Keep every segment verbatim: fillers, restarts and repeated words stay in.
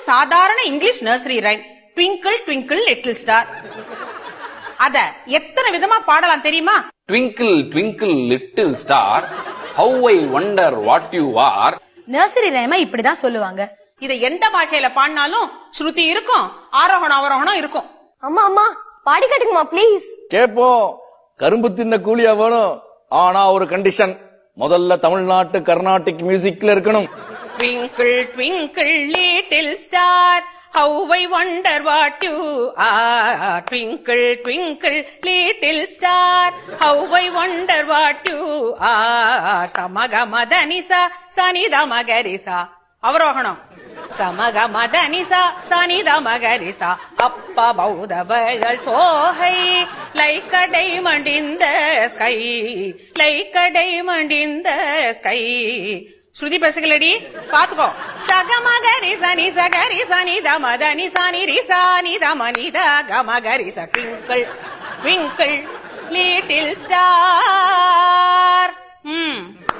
சாதாரண English nursery rhyme, twinkle twinkle little star. அத எத்தனை விதமா பாடலாம் தெரியுமா? Twinkle twinkle little star, how I wonder what you are. Nursery ரைமா இப்படிதான் சொல்லுவாங்க. இத எந்த பாஷையில பாடினாலும் ஸ்ருதி இருக்கும், ஆரோகணம் அவரோகணம் இருக்கும். அம்மா அம்மா பாடி காட்டுங்கம்மா ப்ளீஸ். கேப்போம். கரும்பு தின்ன கூலியா வேணும். ஆனா ஒரு கண்டிஷன், முதல்ல தமிழ்நாட்டு கர்நாடிக் மியூசிக்ல இருக்கணும். Twinkle twinkle little star, how I wonder what you are. Twinkle twinkle little star, how I wonder what you are. Samaga madanisa sanida magarisa. அவரோகணம். சமக மதனிசா சனித மகரிசா. அப்பா பௌதவர்கள் சோகை like a diamond in the sky, like a diamond in the sky. ஸ்ருதி பேசுகளடி பாத்துக்கோ. சகமகரி சனி சகரி சனி தமதனி சனி Risa நி தமனி த கமகரி ச. Twinkle twinkle little star. ம்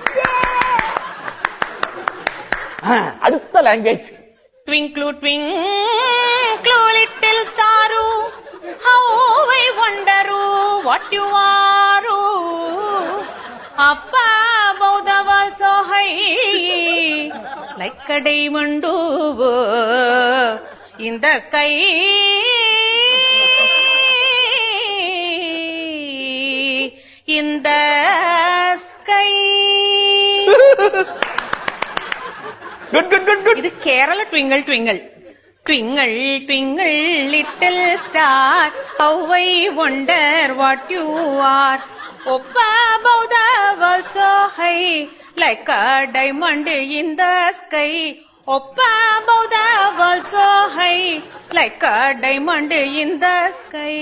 அடுத்த language. Twinkle twinkle little star, how I wonder what you are. Up above the world so high, like a diamond in the sky. In the sky. Good, good, good, good. இது Kerala twinkle twinkle. Twinkle twinkle little star, how I wonder what you are. Up above the world so high, like a diamond in the sky. Up above the world so high, like a diamond in the sky.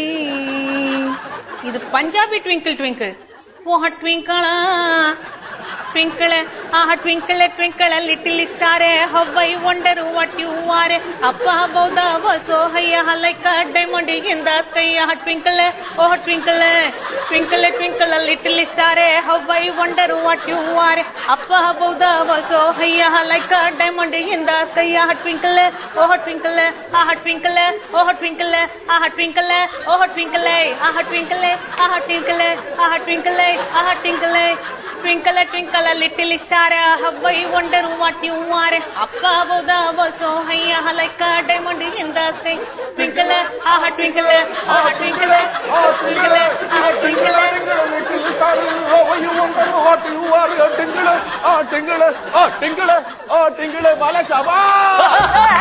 இது Punjabi twinkle twinkle. ஓஹ ட்விங்கிளா twinkle, ah twinkle twinkle little star, how I wonder what you are. Up above the world so high, like a diamond in the sky. Ah twinkle, oh twinkle, twinkle twinkle little star, how I wonder what you are. Up above the world so high, like a diamond in the sky. Ah twinkle, oh twinkle, ah twinkle, oh twinkle, ah twinkle, oh twinkle, ah twinkle, ah twinkle, ah twinkle, ah twinkle. Twinkle twinkle little star, how I wonder what you are. Up above the world so high, like a diamond in the sky. Twinkle, ah twinkle, ah twinkle, ah twinkle, ah twinkle. Little star, how I wonder what you are. Tingle, ah tingle, ah tingle, ah tingle, bala shaba.